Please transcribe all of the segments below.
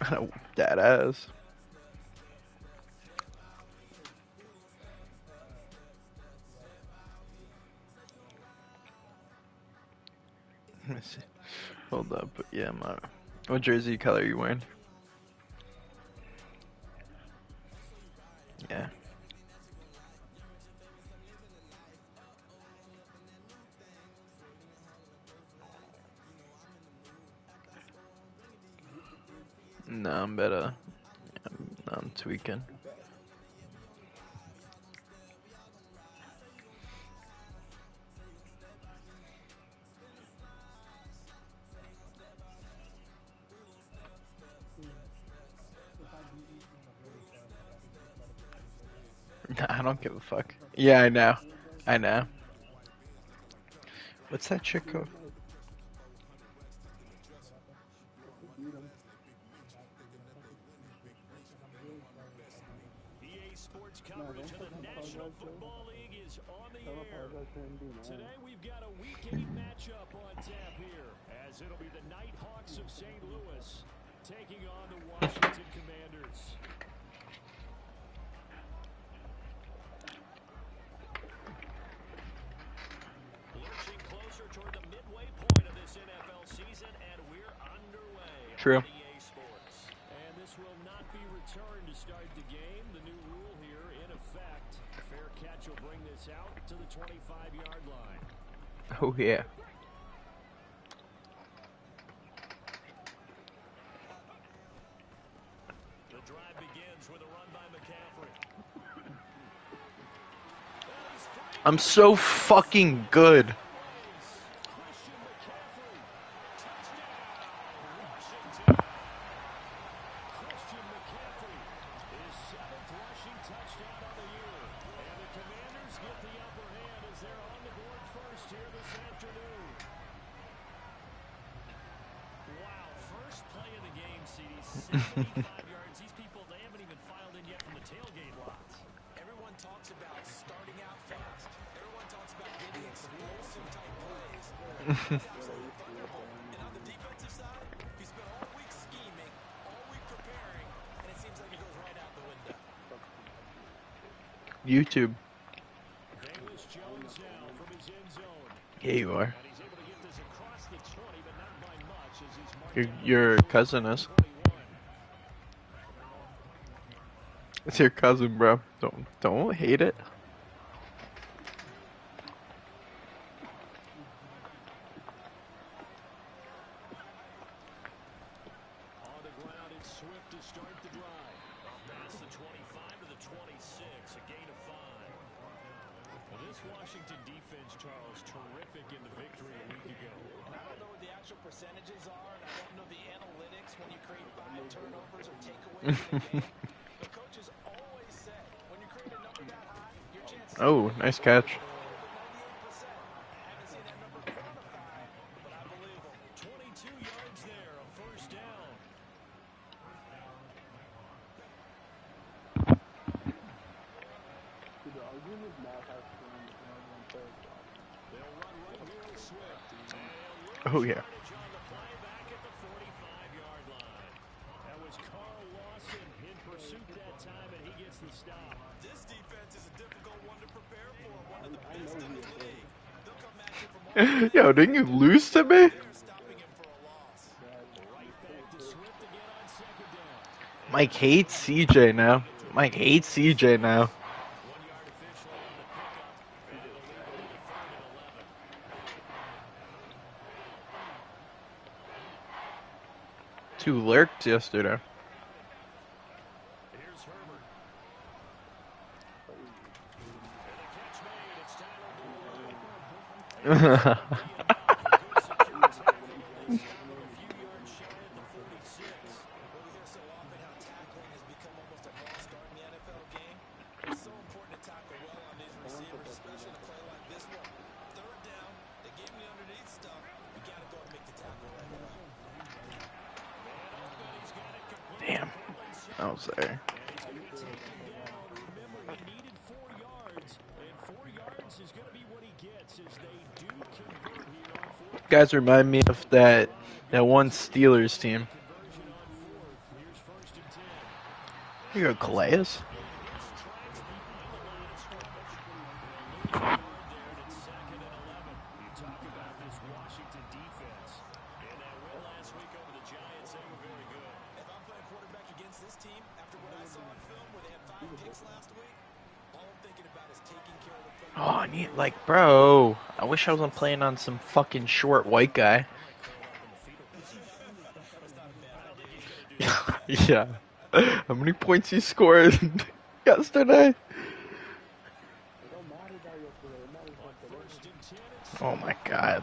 That ass. Let me see. Hold up. Yeah, what jersey color are you wearing? Yeah. No, I'm better. I'm tweaking. I don't give a fuck. Yeah, I know. I know. What's that chick called? EA Sports coverage of the National Football League is on the air. Today we've got a Week 8 matchup on tap here, as it'll be the Nighthawks of St. Louis taking on the Washington Commanders. Lurching closer toward the midway point of this NFL season, and we're underway. True. On EA Sports. And this will not be returned to start the game. The new rule here in effect. Fair catch will bring this out to the 25-yard line. Oh yeah. The drive begins with a run by McCaffrey. I'm so fucking good. Christian McCaffrey. Touchdown. Washington. Christian McCaffrey. His 7th rushing touchdown of the year. And the Commanders get the upper hand as they're on the board first here this afternoon. Wow, first play of the game, CD. 75 yards. These people, they haven't even filed in yet from the tailgate lots. Everyone talks about starting out fast. Everyone talks about getting explosive type plays. It's absolutely wonderful. And on the defensive side, he spent all week scheming, all week preparing, and it seems like it goes right out the window. YouTube. Velus Jones now from his end zone. Yeah, you are. And he's able to get this across the 20, but not by much as he's marked Your down cousin is. 21. It's your cousin, bro. Don't hate it. On the ground, it's Swift to start the drive. Past the 25 to the 26, a gain of 5. Well, this Washington defense, Charles, terrific in the victory a week ago. And I don't know what the actual percentages are, and I don't know the analytics when you create 5 turnovers or takeaways in a game. But coaches always said, when you create a number that high, your chances Oh, nice catch. 98%. Haven't seen that number quantified, but I believe them. 22 yards there, a first down. They'll run right here with Swift. And Oh yeah. yardage on the play back at the 45-yard line. That was Carl Lawson in pursuit that time, and he gets the stop. This defense is a difficult one to prepare for. One of the best in the league. They'll come at you from all Yo, didn't you lose to me? they're stopping him for a loss. Right back to Swift again on second down. Mike hates CJ now. Mike hates CJ now. 1 yard officially on the pickup. And it'll lead to the 3rd and 11. Two lurked yesterday. Here's Herbert. And the catch made. It's Tyler Boyd. Good secure tackle. They stop him a few yards shy at the 46. Well, we hear so often how tackling has become almost a lost art in the NFL game. It's so important to tackle well on these receivers, especially in a play like this one. 3rd down, they gave him the underneath stuff. You got to go and make the tackle right away. Damn. I was there. And he's going to be taken down. Remember, he needed 4 yards, and 4 yards is going to be what he gets as they do convert here on 4th. Guys remind me of that one Steelers team. Conversion on 4th. Here's You go, Calais. Oh, I need, like, bro. I wish I wasn't playing on some fucking short white guy. Yeah. How many points you scored yesterday? Oh my god.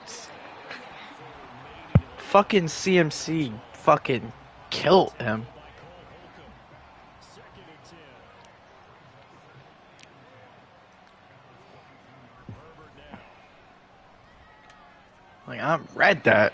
Fucking CMC fucking killed him. Like, I read that.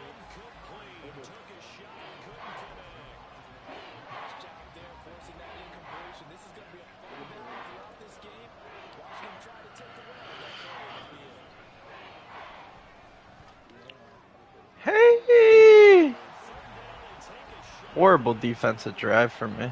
Hey! Horrible defensive drive for me.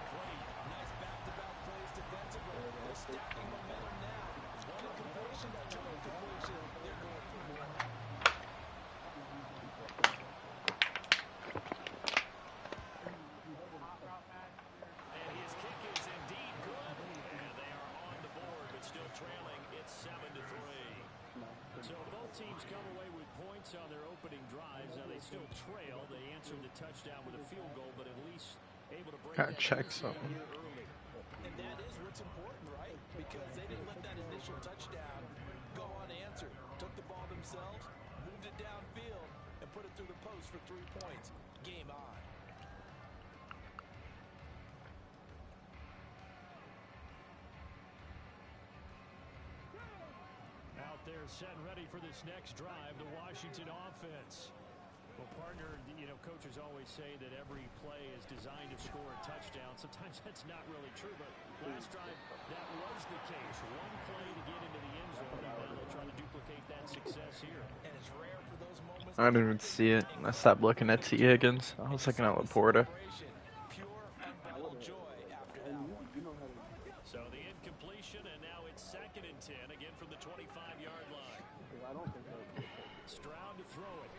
So both teams come away with points on their opening drives. Now they still trail. They answered the touchdown with a field goal, but at least able to break Gotta that check deficit something. here early. And that is what's important, right? Because they didn't let that initial touchdown go unanswered. Took the ball themselves, moved it downfield, and put it through the post for 3 points. Game on. Out there set and ready for this next drive, the Washington offense. Well, partner, coaches always say that every play is designed to score a touchdown. Sometimes that's not really true, but last drive, that was the case. One play to get into the end zone, and now they'll try to duplicate that success here. And it's rare for those moments. I didn't even see it. I stopped looking at T. Higgins. I was looking at Laporta. Pure, unbridled joy after that one. So the incompletion, and now it's 2nd and 10, again from the 25-yard line. Stroud to throw it.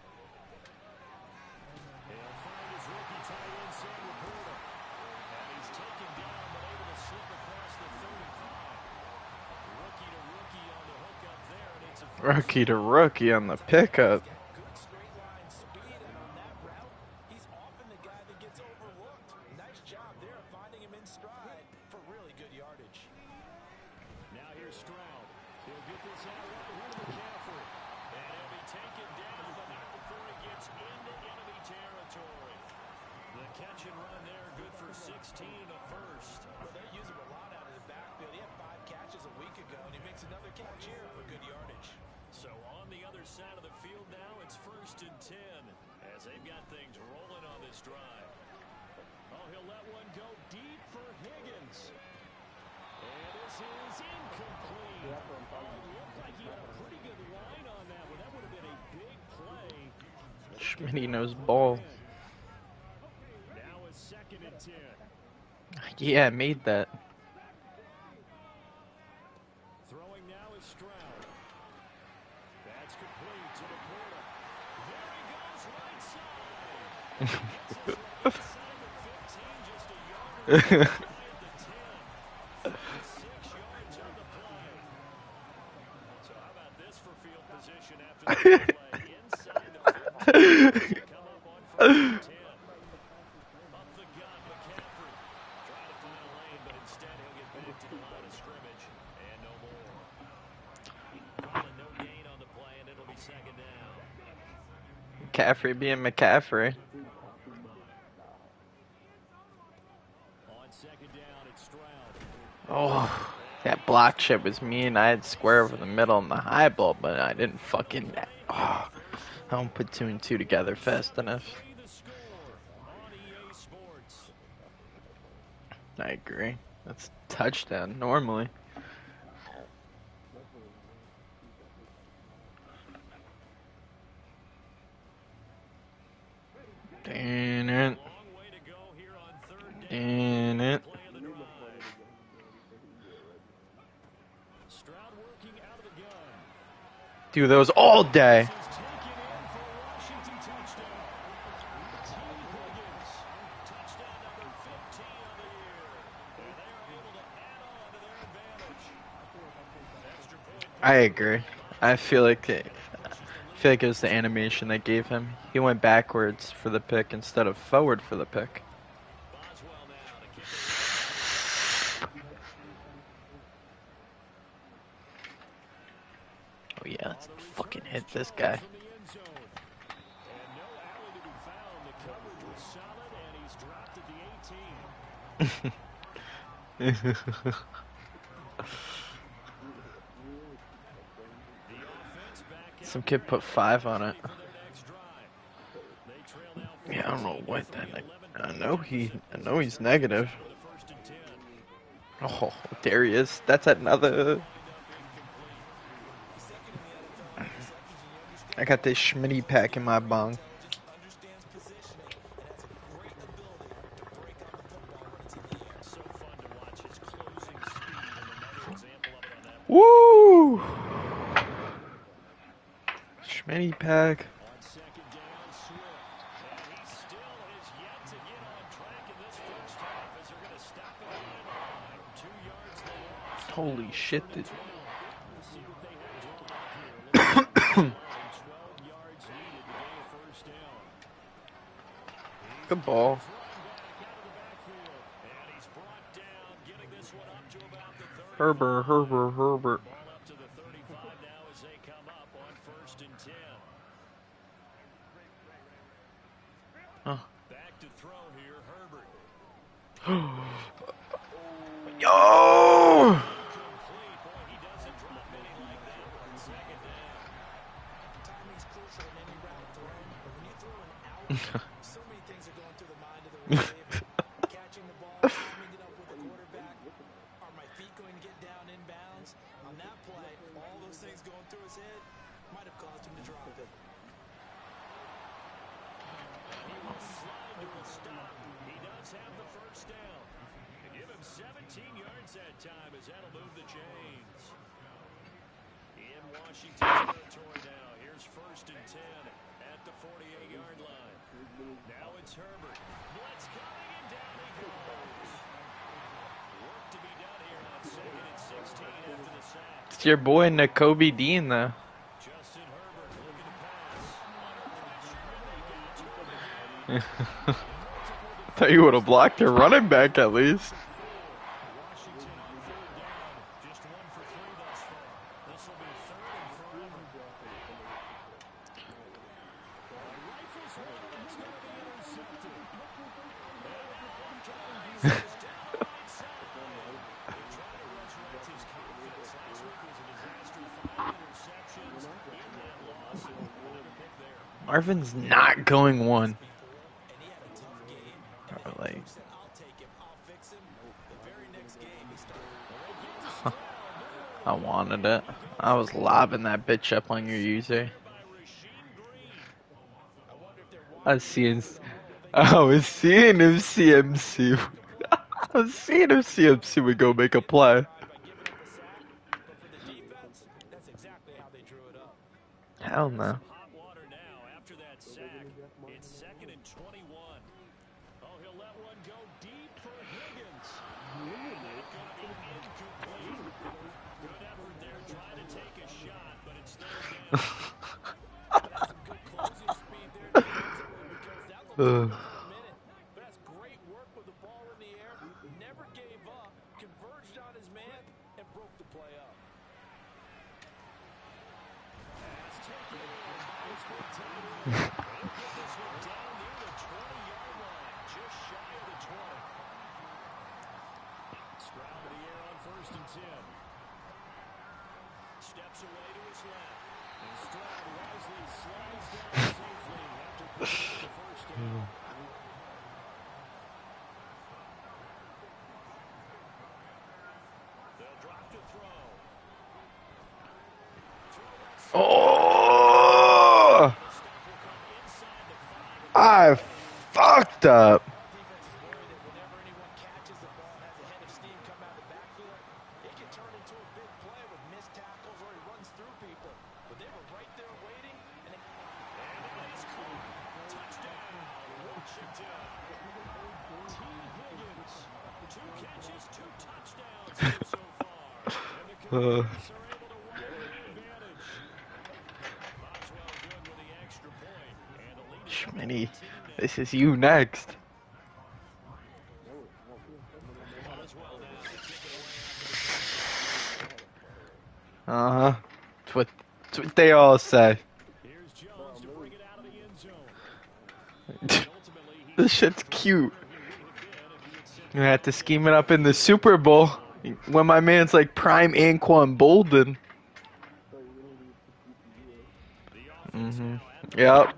He'll find his rookie tight end, Sam Laporta. And he's taken down, but able to slip across the 35. Rookie to rookie on the hook up there, and it's a Rookie to rookie on the pickup. Good straight line speed, and on that route, he's often the guy that gets overlooked. Nice job there finding him in stride for really good yardage. Now here's Stroud. He'll get this out right here to McCaffrey. And he'll be taken down, but not before he gets into enemy territory. The catch and run there, good for 16 and a first. Well, they're using a lot out of the backfield. He had 5 catches a week ago, and he makes another catch here for good yardage. So on the other side of the field now, it's 1st and 10 as they've got things rolling on this drive. Oh, he'll let one go deep for Higgins. And this is incomplete. Looked like he had a pretty good line on that one. That would have been a big play. Schmitty knows ball. Now it's 2nd and 10. Yeah, I made that. Throwing now is Stroud. That's complete to Laporta. There he goes, right side. Gets his right side to 15, just a yard away at the 10. 6 yards on the play. So how about this for field position after the play? Inside the 15. Come up on 1st and 10. Up the gut, McCaffrey. Trying to find a lane, but instead he'll get back to the line of scrimmage. And no more. Calling no gain on the play, and it'll be 2nd down. McCaffrey being McCaffrey. On 2nd down, it's Stroud. Oh, that block shit was mean. I had square over the middle and the high ball, but I didn't fucking. Oh, I don't put 2 and 2 together fast enough. The score on EA Sports. I agree. That's touchdown normally. Damn it. Long way to go here on 3rd down. Damn Do those all day. This is taken in for a Washington touchdown. T. Higgins, touchdown number 15 on the year. And they are able to add on to their advantage. Extra point. I agree. I feel like it was the animation they gave him. He went backwards for the pick instead of forward for the pick. Boswell now to kick it. Oh yeah, let's fucking hit this guy. From the end zone. And no alley to be found. The coverage was solid, and he's dropped at the 18. The offense back out Some kid put 5 on it. for their next drive. They trail now Yeah, I don't know what that. 11 I know he's negative. with a 1st and 10. Oh, there he is. That's another. I got this Schmitty pack in my bong. Understands positioning and has a great ability to break on the football when it's in the air. So fun to watch his closing speed, and another example of it on that Woo! Schmitty pack. on 2nd down, Swift. And he still has yet to get on track in this first half as they're going to stop him at the end line. 2 yards they lost. Holy shit! We'll see what they have drawn up here. 12 yards needed to gain a first down. Good ball. Back out of the backfield. And he's brought down, getting this one up to about the 30. Herbert. Ball up to the 35 now as they come up on 1st and 10. Huh. Back to throw here, Herbert. Yo! Complete. Boy, he doesn't drop many like that on 2nd down. Timing's crucial in any route thrown, but when you throw an out, so many things are going through the mind of the receiver. Catching the ball, timing it up with the quarterback. Are my feet going to get down in bounds? On that play, all those things going through his head might have caused him to drop it. He will slide to a stop. He does have the first down. Give him 17 yards that time as that'll move the chains. In Washington territory now. Here's 1st and 10 at the 48-yard line. Now it's Herbert. Blitz coming and down he goes. Work to be done here on 2nd and 16 after the sack. It's your boy Nakobe Dean though. Justin Herbert looking to pass. Under pressure. I thought you would have blocked your running back at least. Washington on 3rd down. Just 1 for 3 thus far. This will be 3rd and forever. Rifles one, and it's going to be intercepted. And that one is down the right side. Trying to resurrect his confidence. Last week was a disaster. 5 interceptions in that loss. And another pick there. Marvin's not going 1. And he had a tough game. Like, Said, I'll take him. I'll fix him. The very next game, he started. I wanted it. I was lobbing that bitch up on your user. By Rasheed Green. I was seeing if CMC. I was seeing if CMC would go make a play. By giving up a sack, but for the defense, that's exactly how they drew it up. Hell no. Hot water now after that sack. It's 2nd and 21. Oh, he'll let one go deep for Higgins. And that could be incomplete. Good effort there trying to take a shot, but it's third down. That's some good closing speed there defensively because that looked like a minute. But that's great work with the ball in the air. Never gave up, converged on his man, and broke the play up. Pass taken in by his big tight end. He'll get this one down near the 20-yard line, just shy of the 20. Stroud in the air on 1st and 10. Steps away to his left. And Stroud wisely slides down safely after picking up the first down. They'll drop to throw. Oh! I fucked up. Defense is worried that whenever anyone catches the ball and has a head of steam come out of the backfield, it can turn into a big play with missed tackles or he runs through people. But they were Uh, Schmitty, this is you next. Uh-huh. That's what they all say. Here's Jones to bring it out of the end zone. This shit's cute. I had to scheme it up in the Super Bowl when my man's like prime Anquan Bolden. Mm-hmm. Yep.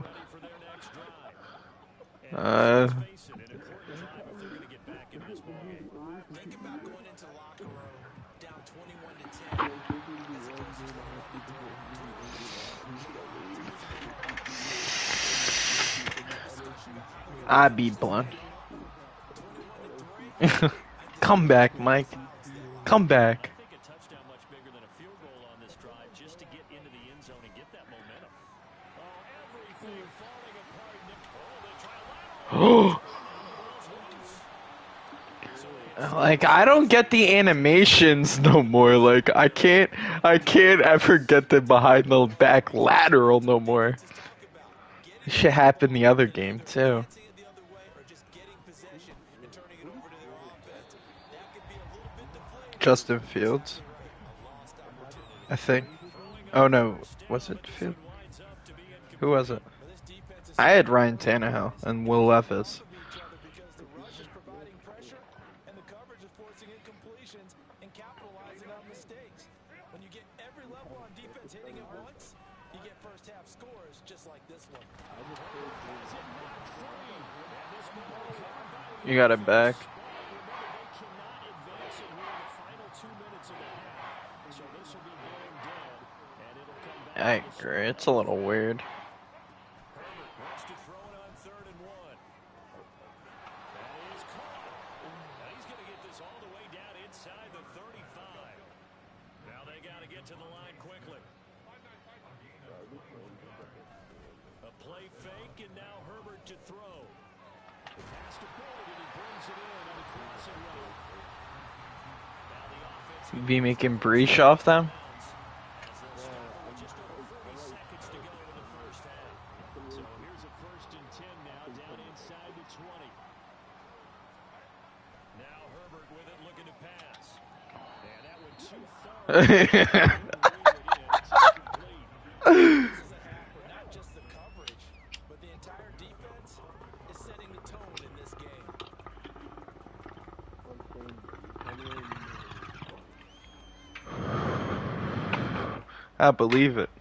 Think about going into the locker room down 21-10 as opposed to 21-10. I'd be blunt. Come back, Mike. Come back. I think a touchdown much bigger than a field goal on this drive just to get into the end zone and get that momentum. Oh, everything falling apart. Like, I don't get the animations no more. Like, I can't ever get the behind the back lateral no more. This shit happened the other game too. Justin Fields, I think. Oh no, was it Fields? Who was it? I had Ryan Tannehill and Will Levis. When you get every level on defense hitting at once, you get first half scores just like this one. You got it back. I agree. It's a little weird. To the line quickly. A play fake, and now Herbert to throw. Pass to Boyd, and he brings it in on the crossing route. Now the offense Be making breach off them. just over 40 seconds to go in the first half. So here's a 1st and 10 now, down inside the 20. Now Herbert with it, looking to pass. And that went too far. Not just the coverage, but the entire defense is setting the tone in this game. I believe it.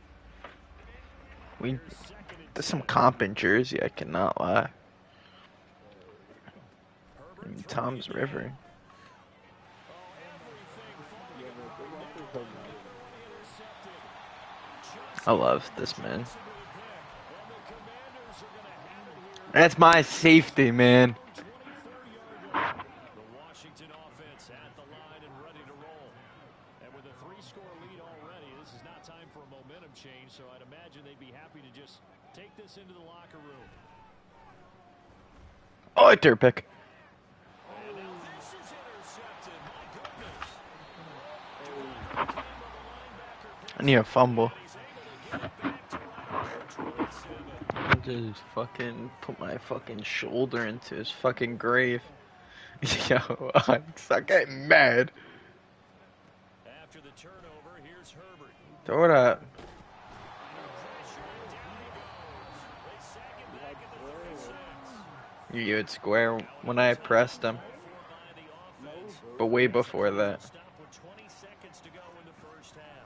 There's some comp in Jersey, I cannot lie. I mean, Tom's River. I love this man. That's my safety, man. The Washington offense at the line and ready to roll. And with a 3-score lead already, this is not time for a momentum change, so I'd imagine they'd be happy to just take this into the locker room. Oh, a dirt pick. And now this is intercepted. My goodness. I need a fumble. I just fucking put my fucking shoulder into his fucking grave. Yo, I'm getting mad. After the turnover, here's Herbert. Throw it up. You had square when I pressed him. But way before that. Stop with 20 seconds to go in the first half.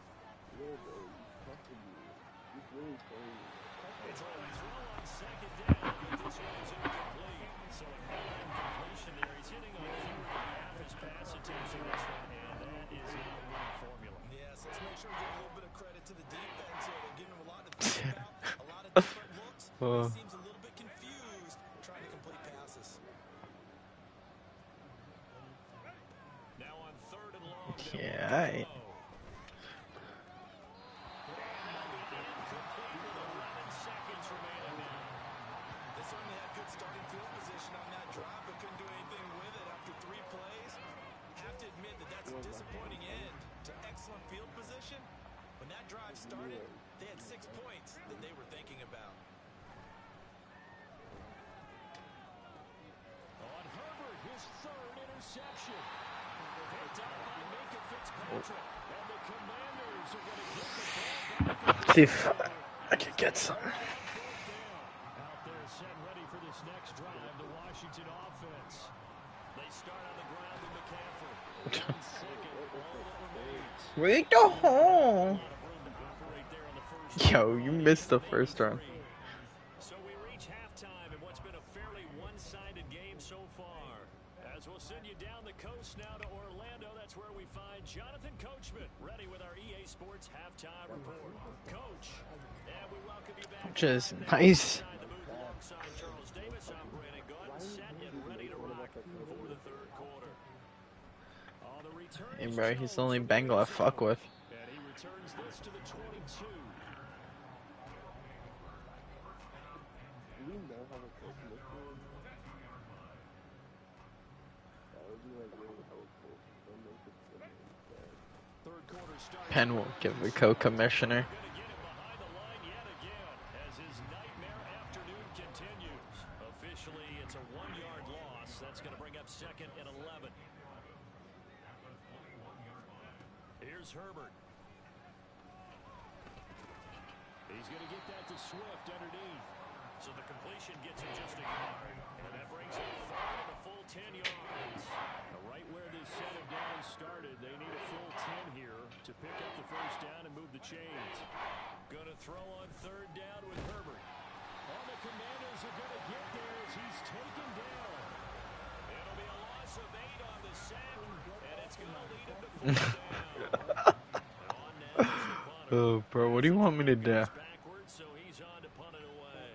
It's a throw on 2nd down, but this one is incomplete. So a non-completion there. He's hitting on fewer than half his pass attempts in this one, and that is not a winning formula. Yes, let's make sure we give a little bit of credit to the defense here. They're giving him a lot to think about, a lot of different looks. He seems a little bit confused trying to complete passes. Now on 3rd and long. Yeah, alright. They certainly had good starting field position on that drive, but couldn't do anything with it after 3 plays. Have to admit that that's a disappointing on field position, when that drive started, they had 6 points that they were thinking about. On Herbert, his third interception. Picked up by Minka Fitzpatrick. And the Commanders are going to get the ball back. See if I can get some. Out there set ready for this next drive, the Washington offense. They start on the ground with McCaffrey. 1 second, all that remains. Wait the hole. A lot of room to operate there on the first Yo, down. you missed the first round. So we reach halftime in what's been a fairly one-sided game so far. As we'll send you down the coast now to Orlando, that's where we find Jonathan Coachman, ready with our EA Sports halftime report. Coach, and we welcome you back. Which is nice. Inside the booth alongside Charles Davis, I'm Brandon Gunn, set and ready to rock for the third quarter. On the return, Hey, bro, he's the only Bengal I fuck with. and he returns this to the 22. Third quarter starts. Penn won't give the co-commissioner. Gonna get him behind the line yet again as his nightmare afternoon continues. Officially, it's a 1-yard loss. That's going to bring up 2nd and 11. Here's Herbert. He's going to get that to Swift underneath. So the completion gets him just a yard. And that brings him forward in a full 10 yards. Right where this set of downs started, they need a full 10 here to pick up the first down and move the chains. Going to throw on 3rd down with Herbert. And the Commanders are going to get there as he's taken down. It'll be a loss of 8 on the sack, and it's going to lead him to 4th down. And on now is the punter. Oh, bro, what do you want me to do? Backwards, so he's on to punt it away.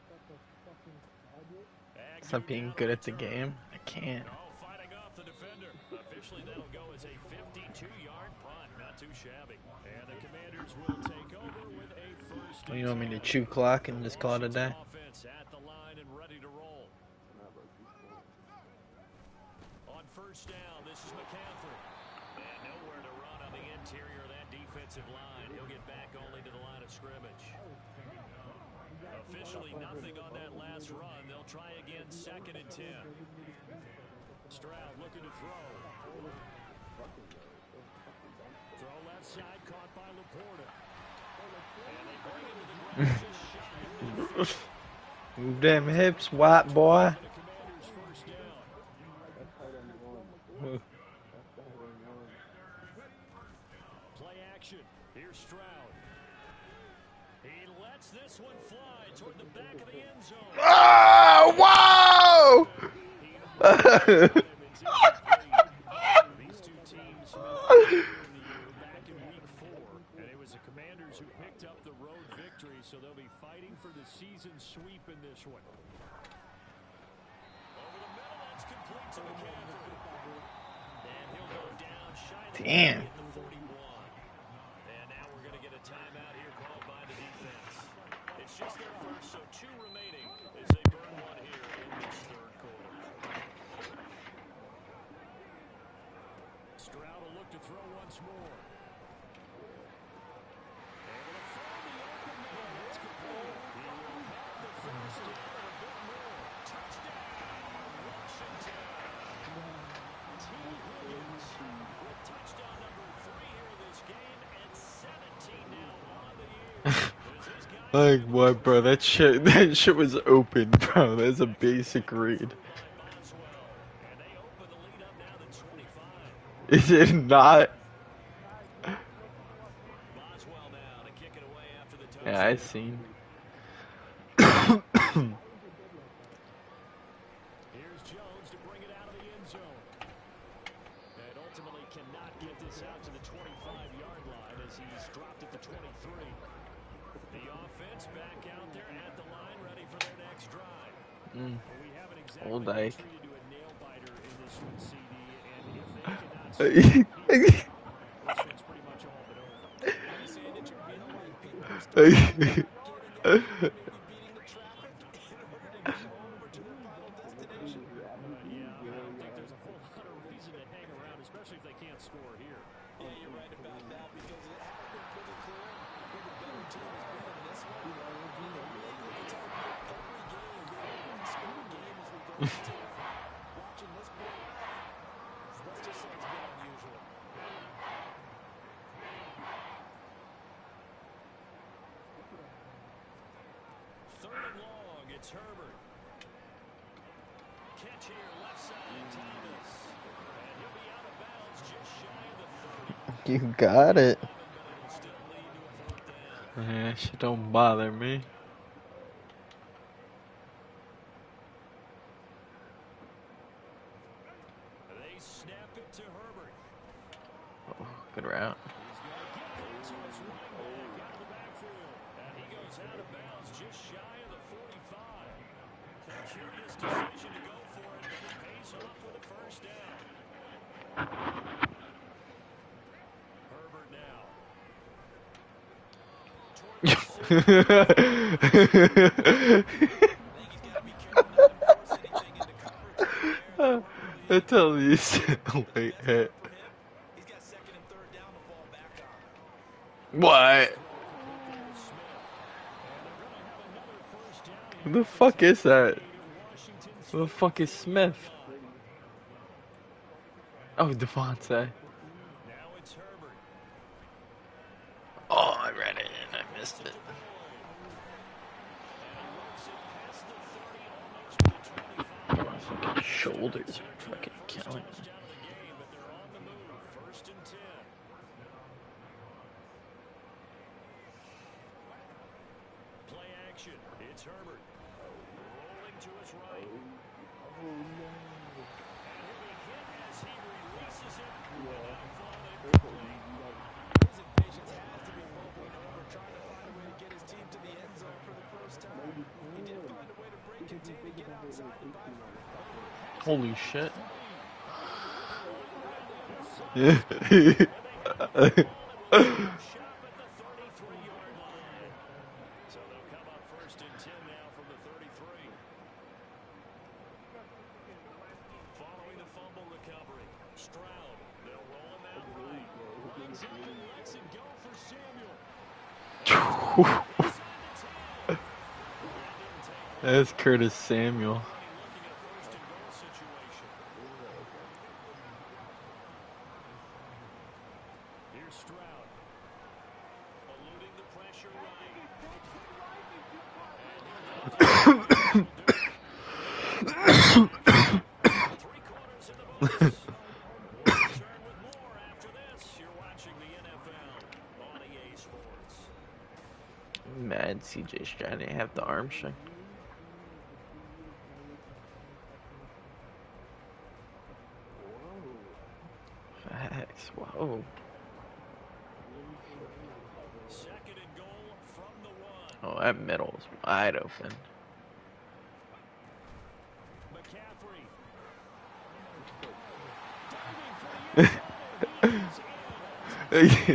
Stop being good at the game. I can't. Oh, fighting off the defender. Officially, that'll go as a 52-yard punt. Not too shabby. And the Commanders will take over with a first. You want me to chew clock and just call it a day? Offense at the line and ready to roll. On first down, this is McCaffrey. And nowhere to run on the interior of that defensive line. He'll get back only to the line of scrimmage. Officially nothing on that last run. They'll try again 2nd and 10. Stroud looking to throw. Throw left side caught by Laporta. And they bring him to the ground just shy of Move them hips, white boy. the Commanders' first down. Play action. Here's Stroud. He lets this one fly toward the back of the end zone. Oh, whoa! These two teams met earlier in the year back in week 4, and it was the Commanders who picked up the road victory, so they'll be fighting for the season sweep in this one. Over the middle, that's complete to McCaffrey. And he'll go down shy of the Damn. 41. And now we're going to get a timeout here called by the defense. It's just their first, so 2 remaining as they burn one here in this third quarter. Stroud will look to throw once more. Able to find the open man. It's complete. He will have the first down and a bit more. Touchdown, Washington. T. Higgins with touchdown number 3 here in this game and 17 now on the year. As his guys Like what, bro? That shit was open, bro. That's a basic read. by Boswell. And they open the lead up now to 25. Is it not? Boswell now to kick it away after the touchdown. Yeah, I seen. Here's Jones to bring it out of the end zone. And ultimately cannot get this out to the 25-yard line as he's dropped at the 23. The offense back out there at the line ready for their next drive. Mm. But we haven't exactly Old been Ike. treated to a nail-biter in this one, CD. And if they cannot score here, this one's pretty much all but over. Are you saying that you're being like people are still getting there, maybe beating the traffic in order to get over to their final destination? Yeah, I don't think there's a whole lot of reason to hang around, especially if they can't score here. Yeah, you're right about that because it has been pretty clear who the better team has been in this one. And you can really look at every game being a one-score game as we go into it. Watching this play out, let's just say it's been unusual. Third and long, it's Herbert. Catch here, left side, Thomas. And he'll be out of bounds just shy of the 30. You got it. But it'll still lead to a fourth down. Yeah, shit don't bother me. They snap it to Herbert. Oh, good route. He's going to get that to his running back out of the backfield. And he goes out of bounds just shy of the 45. A curious decision to go for it, but it pays off with a first down. Herbert now. I tell you, wait, hey. He's got second and third down to fall back on. What? Who the fuck is that? Who the fuck is Smith? Oh, Devontae. Now it's Herbert. Oh, I read it and I missed it. Fucking shoulders are fucking killing me. Touchdown of the game, but they're on the move. First and 10. Play action. It's Herbert. Rolling to his right. And he'll be hit as he releases it. His impatience has to be bubbling over, trying to find a way to get his team to the end zone for the first time. He did find a way to break contain and get outside the backfield. Holy shit. Shop at the 33-yard line. So they'll come up first and 10 now from the 33. Following the fumble recovery, Stroud. They'll roll him out right. Lines up and lets it go for Samuel. That's Curtis Samuel. Looking at a first and goal situation. Here's Stroud. Eluding the pressure right. Three quarters in the books. We'll return with more after this. You're watching the NFL on EA Sports. Mad CJ Stroud didn't have the arm strength. Facts. Whoa. Second and goal from the one. Oh, that middle is wide open. McCaffrey. Diving for the end zone. He's in.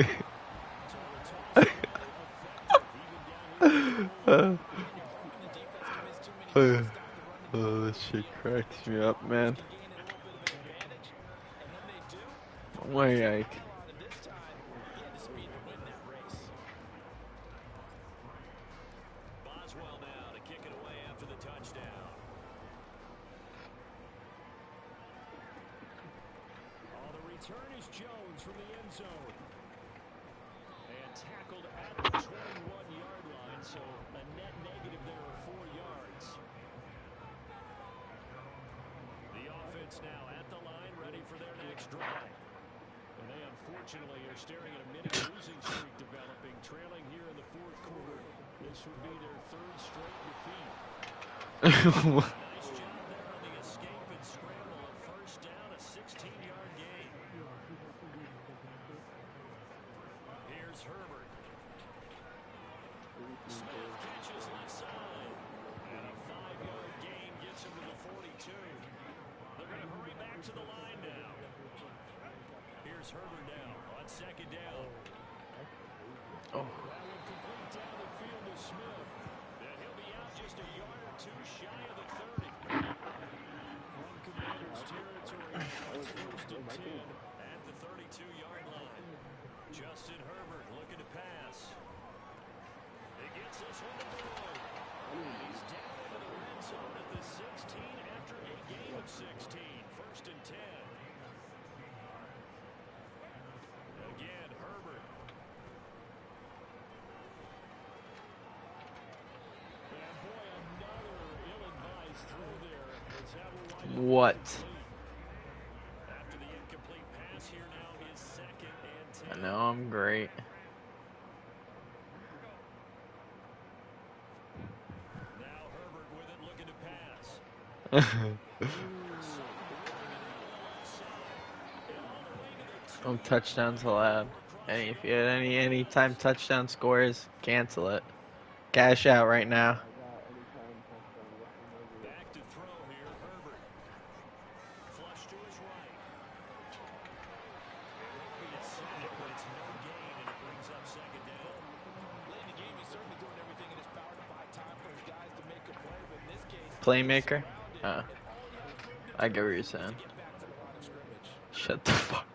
Oh, this shit cracks me up, man. Way, Ike. Boswell now to kick it away after the touchdown. Oh, the return is Jones from the end zone. And tackled at the 21-yard line, so a net negative there of 4 yards. The offense now at the line, ready for their next drive. And they unfortunately are staring at a mini losing streak developing, trailing here in the fourth quarter. This would be their third straight defeat. Nice job there on the escape and scramble. A first down, a 16-yard gain. Here's Herbert. Smith catches left side. And a 5-yard gain gets him to the 42. They're going to hurry back to the line now. Here's Herbert now on second down. Oh. That will complete down the field to Smith. And he'll be out just a yard or two shy of the 30. From Commanders territory, it's first and 10 at the 32-yard line. Justin Herbert looking to pass. He gets this one to Boyd. He's down into the red zone at the 16 after a game of 16. First and 10. Again, Herbert. And boy, another ill-advised throw there. As that will wind up What? incomplete. After the incomplete pass, here now is second and 10. I know I'm great. Now Herbert with it, looking to pass. No touchdowns allowed. And if you had any time touchdown scores, cancel it. Cash out right now. Back to throw here, Herbert. Flush to his right. It won't be a sack, but it's no gain, and it brings up second down. Late in the game, he's certainly doing everything in his power to buy time for his guys to make a play, but in this case, Playmaker? and all he has to I get what you're saying. get back to the line of scrimmage. Shut the fuck.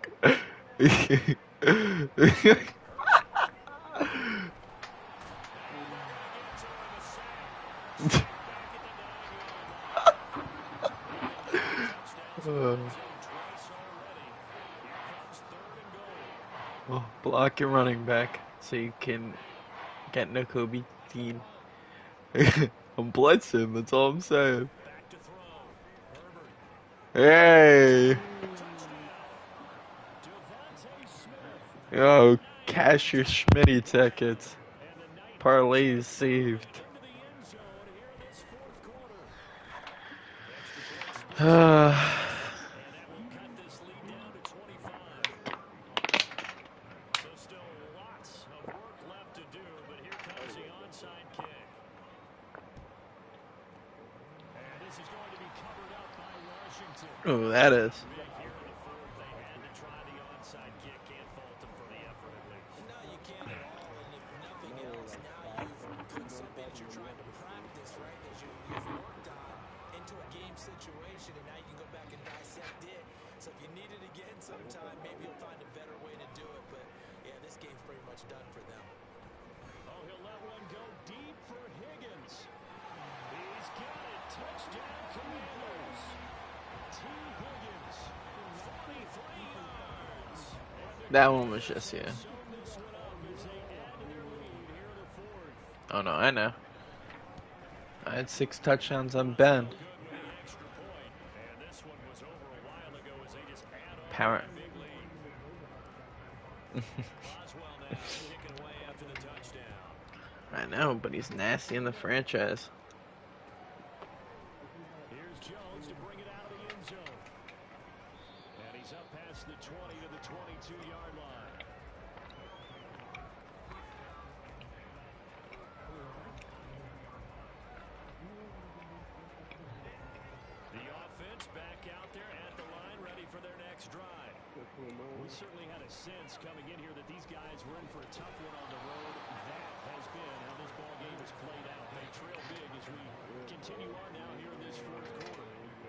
Oh, block your running back so you can get Nakobe Dean. I'm blitzing, that's all I'm saying. Back to throw. Herbert. Hey! Yo, cash your Schmitty tickets. Parlay is saved. So still lots of work left to do, but here comes the onside kick. And this is going to be covered up by Washington. Oh, that is. Big here in the fourth. They had to try the onside kick. Can't fault them for the effort at least. No, you can't at all, and if nothing else, now you've put something that you're trying to practice, right, that you've worked on into a game situation, and now you can go back and dissect it. So if you need it again sometime, maybe you'll find a better way to do it, but yeah, this game's pretty much done for them. Oh, he'll let one go deep for Higgins. He's got it. Touchdown, Commanders. T. Higgins, 43 yards. That one was just, yeah. Sewn this one up as they add to their lead here in the fourth. Oh no, I know. I had 6 touchdowns on Ben. Good with the extra point. And this one was over a while ago as they just add on Power. that big lead. Boswell now kicking away after the touchdown. I know, but he's nasty in the franchise. Here's Jones to bring it out of the end zone. And he's up past the 20 to the 22-yard line. The offense back out there at the line, ready for their next drive. We certainly had a sense coming in here that these guys were in for a tough one on the road. That has been how this ball game has played out. They trail big as we continue on now here in this fourth quarter.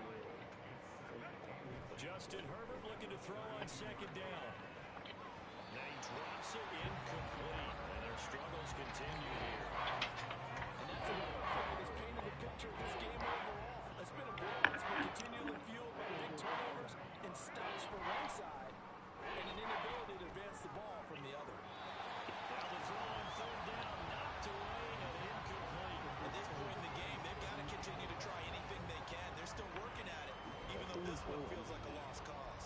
Justin Herbert looking to throw on second down. Now he drops it incomplete, and their struggles continue here. And that's another play that's painted the picture of this game overall. It's been a play that's been continually fueled by big turnovers and stops for one side and an inability to advance the ball from the other. Now the throw on third down, knocked away and incomplete. At this point in the game, they've got to continue to try anything they can. They're still working at it, even though this one feels like a lost cause.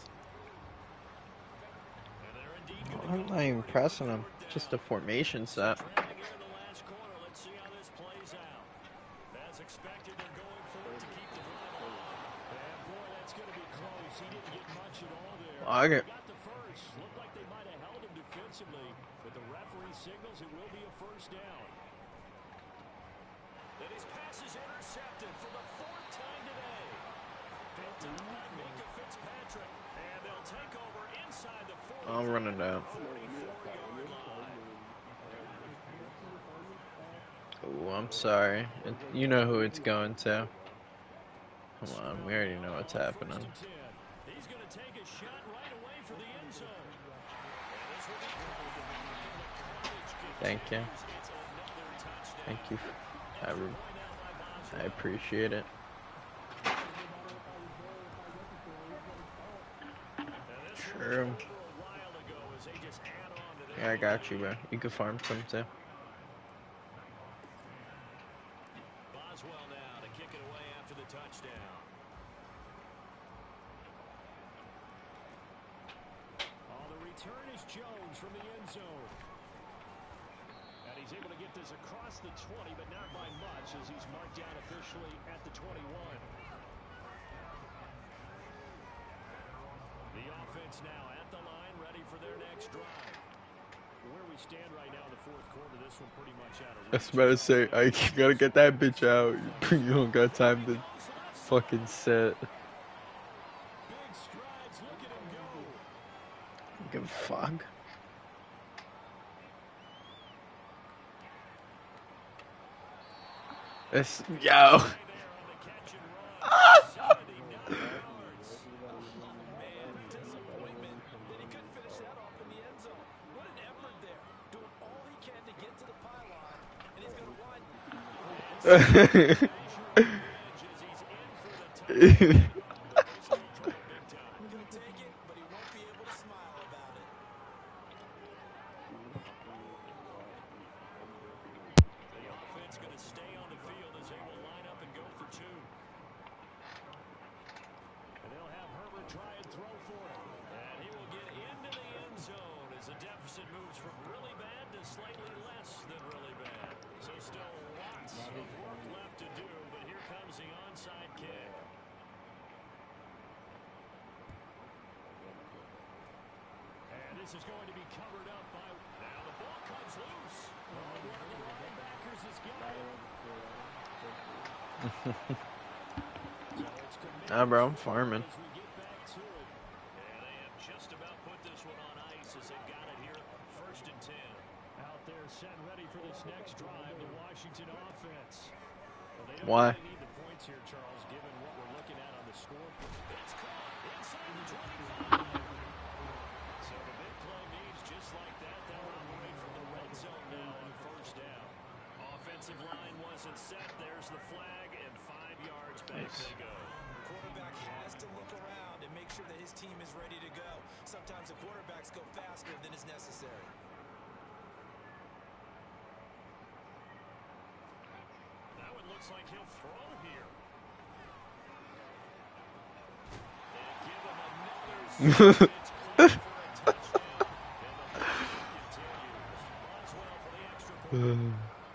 And they're indeed going to I'm not even pressing him. Just a formation set. trailing here in the last quarter. Let's see how this plays out. As expected, they're going for it to keep the drive alive. And boy, that's going to be close. He didn't get much at all there. Okay. They got the first. Looked like they might have held him defensively, but the referee signals it will be a first down. And his pass is intercepted for the 4th time today. Picked up by Minka Fitzpatrick. And they'll take over inside the 40. I'm running out. 44-yard line. Oh, I'm sorry. You know who it's going to. Come on, we already know what's happening. He's going to to take a shot right away for the end zone. And this will be caught, and the carnage Thank you. continues. It's another touchdown. Thank you. Extra point out by Boswell. I appreciate it. And this one was True. over a while ago as they just add on to their Yeah, I got you, bro. You can farm some too. Boswell now to kick it away after the touchdown. The return is Jones from the end zone. And he's able to get this across the 20, but not by much as he's marked down officially at the 21. The offense now at the line, ready for their next drive. Where we stand right now in the fourth quarter, this one pretty much out of I was reach. about to say, I gotta get that bitch out. You don't got time to fucking sit. Big strides, look at him go. Give a fuck. This, yo. Right there on the catch and run. 79 yards. Man, disappointment that he couldn't finish that off in the end zone. What an effort there. Doing all he can to get to the pylon, and he's going to run. As he's in for the touchdown. Big time. He's going to take it, but he won't be able to smile about it. The offense going to stay on the field as they will line up and go for two. And they'll have Herbert try and throw for it. And he will get into the end zone as the deficit moves from really bad to slightly less than really bad. So still lots of work left to do, but here comes the onside kick. And this is going to be covered up by... Now the ball comes loose. One of the linebackers has got it. So it's committed Nah, bro, I'm farming. as we get back to it. And they have just about put this one on ice as they've got it here, 1st and 10. Out there set ready for this next drive, the Washington offense. Well, they don't Why? really need the points here, Charles, given what we're looking at on the scoreboard. It's caught inside the 25. So the big play means just like that, they'll operate from the red zone now on 1st down. Offensive line wasn't set. There's the flag, and 5 yards back Nice. they go. Quarterback has to look around and make sure that his team is ready to go. Sometimes the quarterbacks go faster than is necessary. That one looks like he'll throw here. They give him another snap. It's caught for a touchdown. And the play continues. Boswell for the extra point.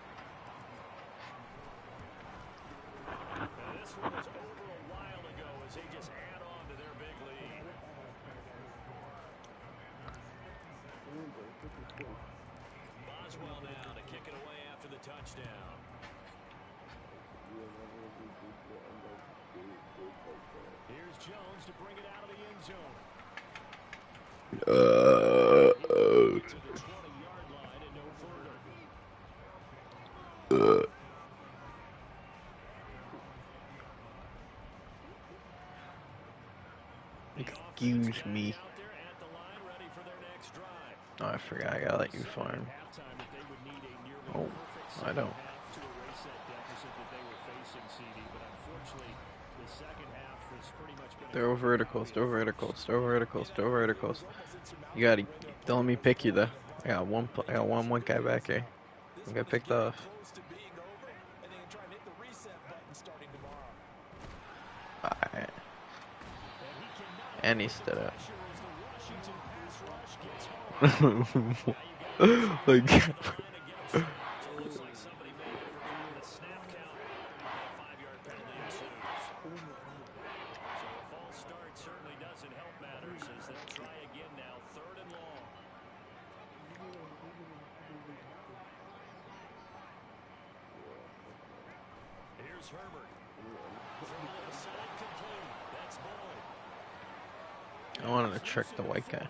Now this one was over a while ago as they just add on to their big lead. Boswell now to kick it away after the touchdown. Here's Jones to bring it out of the end zone. To the 20-yard line and no further. Excuse me. Out there at the line, ready for their next drive. Oh, I forgot. I gotta let you farm. Halftime that they would need a nearly Oh, perfect I don't. second half to erase that deficit that they were facing, CD. But unfortunately, the second half has pretty much been Throw verticals, throw verticals, throw verticals, throw verticals. You gotta, don't let me pick you though. I got one guy back here. I'm gonna picked off. Close to being over, and they can try and hit the reset button starting tomorrow. Alright. and he cannot And he stood up. pressure as the Washington pass rush gets home. Like, Line and get him started. So it looks like somebody may have forgotten the snap count. That 5-yard penalty ensues. So a false start certainly doesn't help matters as they'll try again now, 3rd and long. Here's Herbert. Throw inside complete. That's Boyd. I wanted to trick the white guy.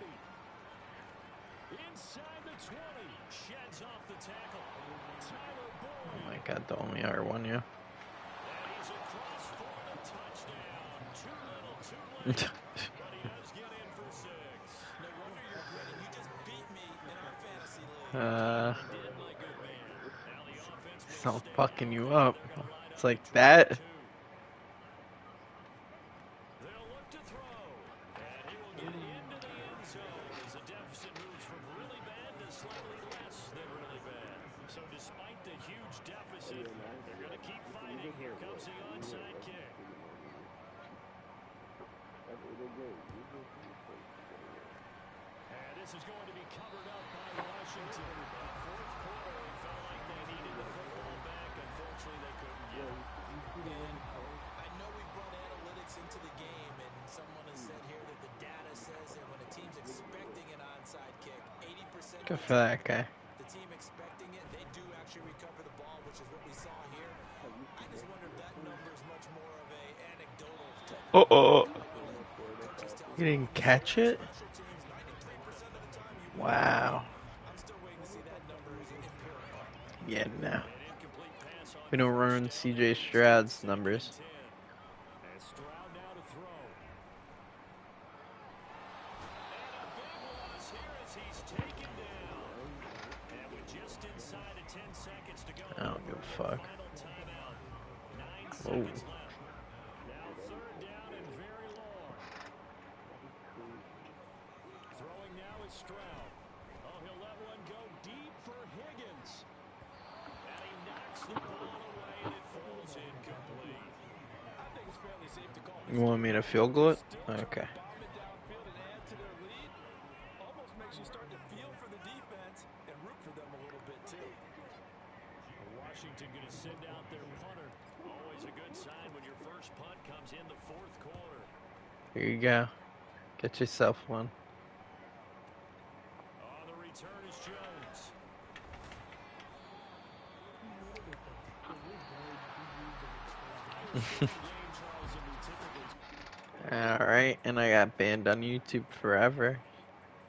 Inside the 20. Sheds off the tackle. Tyler Oh Boyd. my god, the only R1, yeah. And he's across for the touchdown. Too little, too late. But he does Uh, Did, my good man. Now the offense will it's not stay fucking you with up. the lineup It's of like 2 that. and 2. They'll look to throw, and he will get into the end zone as the deficit moves from really bad to slightly less than really bad. So despite the huge deficit, they're going to keep fighting. Here comes the onside kick. And this is going to be covered up by Washington. Fourth quarter, it felt like they needed the football back. Unfortunately, they couldn't get it. And I know we brought analytics into the game, and someone has said here that the data says that when a team's expecting an onside kick, 80% of Good the for that time, guy. the team expecting it, they do actually recover the ball, which is what we saw here. I just wonder if that number is much more of a anecdotal type of Oh, number. Coaches tell us you didn't about catch it? special teams, 93% of the time you win. Wow. I'm still waiting to see that number as empirical. Yeah, no. An incomplete pass on We don't first run down. CJ Instead, Stroud's second numbers. and 10. And Stroud now to throw. And a big loss here as he's taken down. And with just inside of 10 seconds to go, I don't give a fuck. final timeout. 9 Whoa. seconds left. Now third down and very long. Throwing now is Stroud. Oh, he'll let one go deep for Higgins. And he knocks the ball away and it falls incomplete. I think it's fairly safe to call You want me to field goal it? Okay. bomb it downfield and add to their lead. Almost makes you start to feel for the defense and root for them a little bit too. Washington going to send out their punter. Always a good sign when your first punt comes in the fourth quarter. Here you go. Get yourself one. On the return is Jones. Alright, and I got banned on YouTube forever.